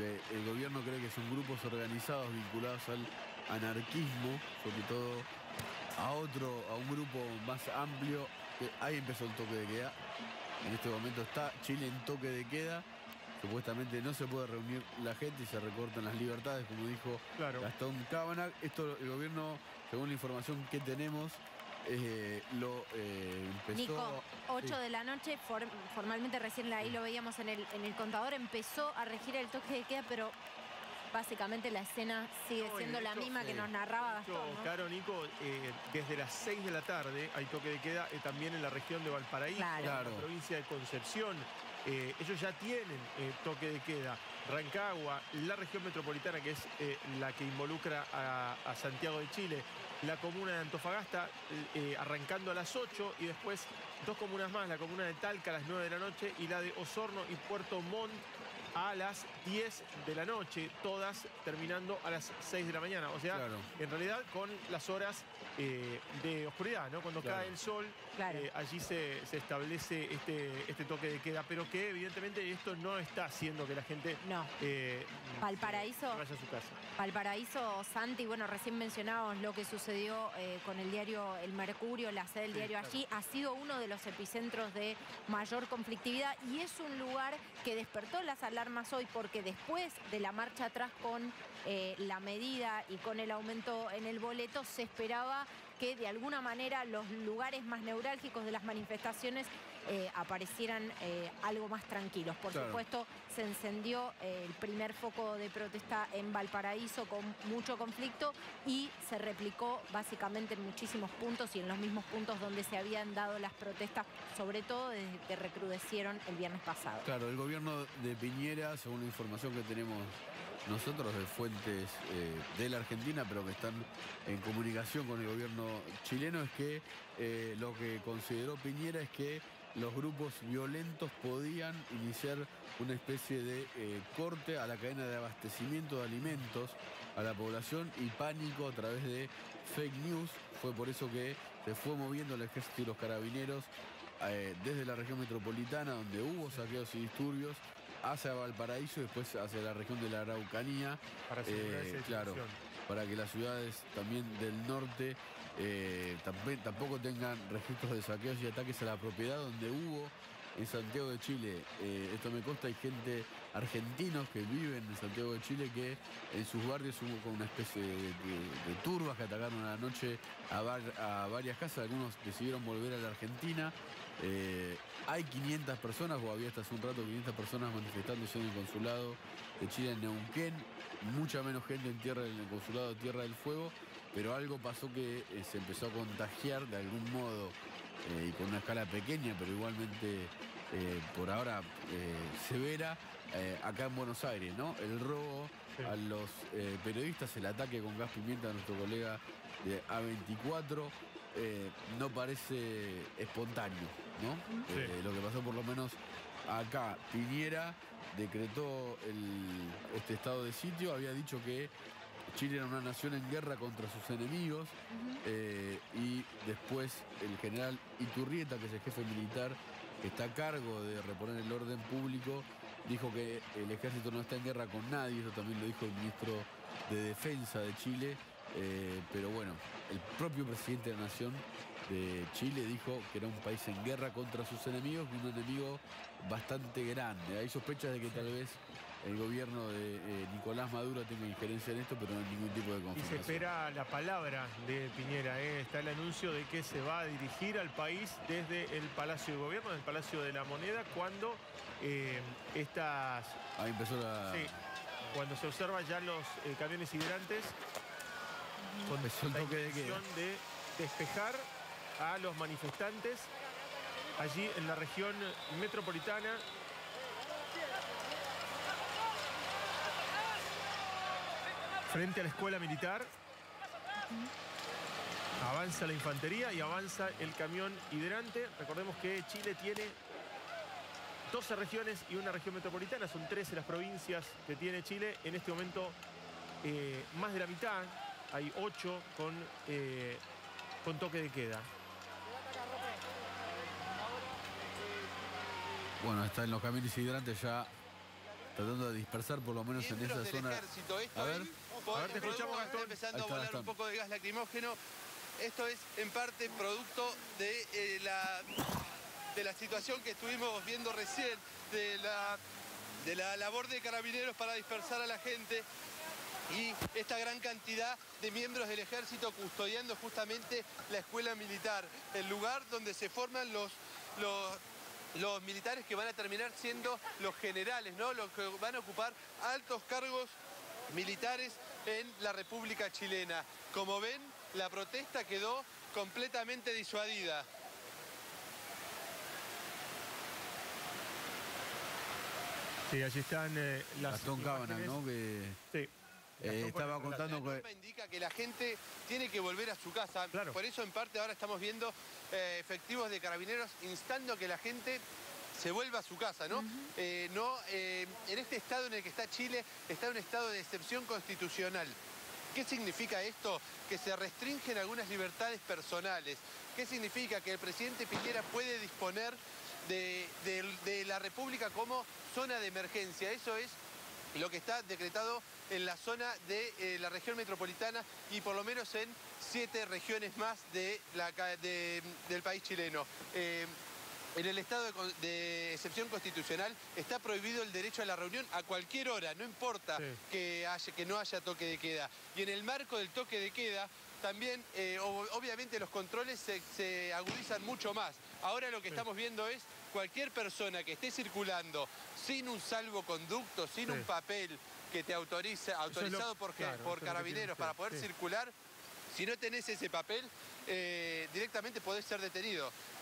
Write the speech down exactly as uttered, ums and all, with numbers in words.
que el gobierno cree que son grupos organizados vinculados al anarquismo, sobre todo a otro, a un grupo más amplio, que ahí empezó el toque de queda. En este momento está Chile en toque de queda. Supuestamente no se puede reunir la gente y se recortan las libertades, como dijo claro. Gastón Cámara. Esto el gobierno, según la información que tenemos, eh, lo eh, empezó... Nico, ocho sí. de la noche, for, formalmente recién ahí lo veíamos en el, en el contador, empezó a regir el toque de queda, pero básicamente la escena sigue No, siendo la hecho, misma sí. que nos narraba de hecho, Gastón, ¿no? Caro, Nico, eh, desde las seis de la tarde hay toque de queda eh, también en la región de Valparaíso, Claro. en la provincia de Concepción. Eh, ellos ya tienen eh, toque de queda. Rancagua, la región metropolitana, que es eh, la que involucra a, a Santiago de Chile, la comuna de Antofagasta, eh, arrancando a las ocho, y después dos comunas más, la comuna de Talca a las nueve de la noche y la de Osorno y Puerto Montt a las diez de la noche, todas terminando a las seis de la mañana. O sea, Claro. en realidad con las horas eh, de oscuridad, ¿no? Cuando Claro. cae el sol, Claro. eh, allí se, se establece este, este toque de queda, pero que evidentemente esto no está haciendo que la gente No. eh, Valparaíso. se vaya a su casa. Valparaíso, Santi, bueno, recién mencionábamos lo que sucedió eh, con el diario El Mercurio, la sede del Sí, diario claro. allí, ha sido uno de los epicentros de mayor conflictividad y es un lugar que despertó las alarmas hoy porque después de la marcha atrás con eh, la medida y con el aumento en el boleto se esperaba que de alguna manera los lugares más neurálgicos de las manifestaciones eh, aparecieran eh, algo más tranquilos. Por Claro. supuesto, se encendió eh, el primer foco de protesta en Valparaíso con mucho conflicto y se replicó básicamente en muchísimos puntos y en los mismos puntos donde se habían dado las protestas, sobre todo desde que recrudecieron el viernes pasado. Claro, el gobierno de Piñera, según la información que tenemos nosotros de fuentes eh, de la Argentina, pero que están en comunicación con el gobierno chileno, es que eh, lo que consideró Piñera es que los grupos violentos podían iniciar una especie de eh, corte a la cadena de abastecimiento de alimentos a la población y pánico a través de fake news. Fue por eso que se fue moviendo el ejército y los carabineros eh, desde la región metropolitana, donde hubo saqueos y disturbios, hacia Valparaíso y después hacia la región de la Araucanía. Para asegurar esa claro, distribución. para que las ciudades también del norte eh, tamp- tampoco tengan registros de saqueos y ataques a la propiedad, donde hubo en Santiago de Chile. Eh, esto me consta, hay gente, argentinos que viven en Santiago de Chile, que en sus barrios hubo como una especie de, de- de turbas que atacaron a la noche a, var- a varias casas. Algunos decidieron volver a la Argentina. Eh, hay quinientas personas, o había hasta hace un rato quinientas personas manifestándose en el consulado de Chile en Neuquén. Mucha menos gente en tierra, en el consulado de Tierra del Fuego, pero algo pasó que eh, se empezó a contagiar de algún modo eh, y con una escala pequeña, pero igualmente eh, por ahora eh, severa, eh, acá en Buenos Aires, ¿no? El robo Sí. a los eh, periodistas, el ataque con gas pimienta a nuestro colega de A veinticuatro, eh, no parece espontáneo, ¿no? Sí. Eh, lo que pasó por lo menos acá. Piñera decretó el, este estado de sitio, había dicho que Chile era una nación en guerra contra sus enemigos, eh, y después el general Iturrieta, que es el jefe militar que está a cargo de reponer el orden público, dijo que el ejército no está en guerra con nadie. Eso también lo dijo el ministro de Defensa de Chile, eh, pero bueno, el propio presidente de la nación de Chile dijo que era un país en guerra contra sus enemigos, y un enemigo bastante grande. Hay sospechas de que tal vez el gobierno de eh, Nicolás Maduro tenga injerencia en esto, pero no hay ningún tipo de Y se confirmación. espera la palabra de Piñera, ¿eh? Está el anuncio de que se va a dirigir al país desde el Palacio de Gobierno, desde el Palacio de la Moneda, cuando eh, estas... Ahí empezó la... Sí, cuando se observan ya los eh, camiones hidrantes con Empezó el la toque de queda. intención de despejar a los manifestantes allí en la región metropolitana. Frente a la escuela militar. Avanza la infantería y avanza el camión hidrante. Recordemos que Chile tiene doce regiones y una región metropolitana. Son trece las provincias que tiene Chile. En este momento, eh, más de la mitad. Hay ocho con, eh, con toque de queda. Bueno, está en los camiones hidrantes ya tratando de dispersar por lo menos en Miembros esa del zona. ejército. Esto A ver. es, A ver, te escuchamos, está Gastón. empezando Ahí a está, volar Gastón. un poco de gas lacrimógeno. Esto es en parte producto de eh, la de la situación que estuvimos viendo recién, de la, de la labor de carabineros para dispersar a la gente y esta gran cantidad de miembros del ejército custodiando justamente la escuela militar, el lugar donde se forman los, los, los militares que van a terminar siendo los generales, ¿no? Los que van a ocupar altos cargos militares en la República Chilena. Como ven, la protesta quedó completamente disuadida. Sí, allí están eh, las Gastón Cábanas, imágenes. ¿no? Que Sí. eh, Gastón estaba pone- contando La que... norma indica que la gente tiene que volver a su casa. Claro. Por eso, en parte, ahora estamos viendo eh, efectivos de carabineros instando a que la gente se vuelva a su casa, ¿no? Eh, no eh, en este estado en el que está Chile, está en un estado de excepción constitucional. ¿Qué significa esto? Que se restringen algunas libertades personales. ¿Qué significa? Que el presidente Piñera puede disponer de, de- de la República como zona de emergencia. Eso es lo que está decretado en la zona de eh, la región metropolitana y por lo menos en siete regiones más de la ca- de- del país chileno. Eh, en el estado de, con- de excepción constitucional está prohibido el derecho a la reunión a cualquier hora, no importa Sí. que, haya, que no haya toque de queda. Y en el marco del toque de queda, también, eh, ob- obviamente, los controles se, se agudizan mucho más. Ahora lo que Sí. estamos viendo es cualquier persona que esté circulando sin un salvoconducto, sin Sí. un papel que te autoriza, autorizado lo- por, ge- claro, por eso es lo que carabineros tiene para que- poder sí. circular, si no tenés ese papel, eh, directamente podés ser detenido.